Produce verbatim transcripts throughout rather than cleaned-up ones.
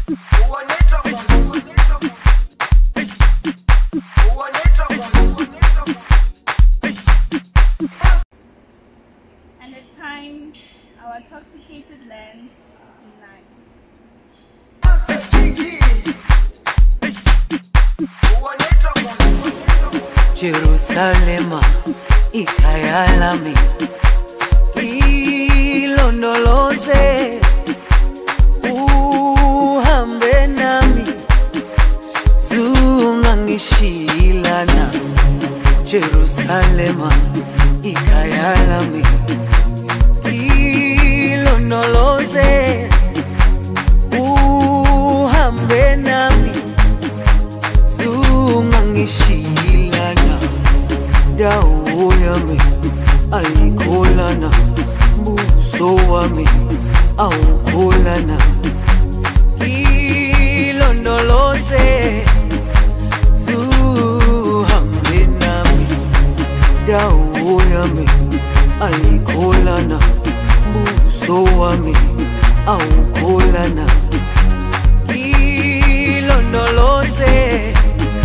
And at times, our intoxicated lands unite. Jerusalema, ikhaya lami, ilondoloze, uhambe nami, zungangishilana. Jerusalema, ikhaya lami, ilondoloze, uhambe nami, zungangishilana. Dawo yami ayikholana, buso wami awukholana. Ilondoloze, zuhambe nami. Dawo yami ayikholana, buso wami awukholana. Ilondoloze,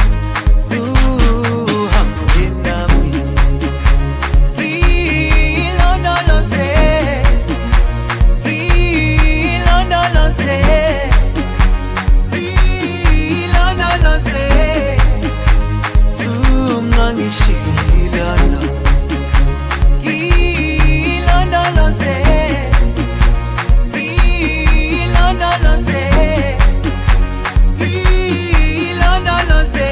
ngishilana. Ilondoloze, ilondoloze, ilondoloze,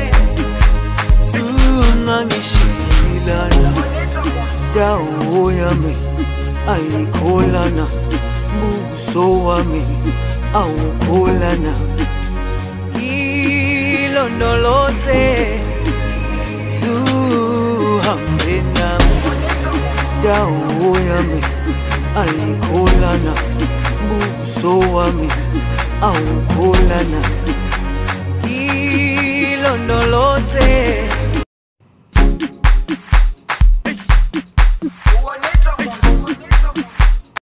zungangishilana. Dawo yami ayikholana, buso wami awukholana. Ilondoloze, zuhambe nami. Dawo yami ayikholana, buso wami awukholana. Ilondoloze.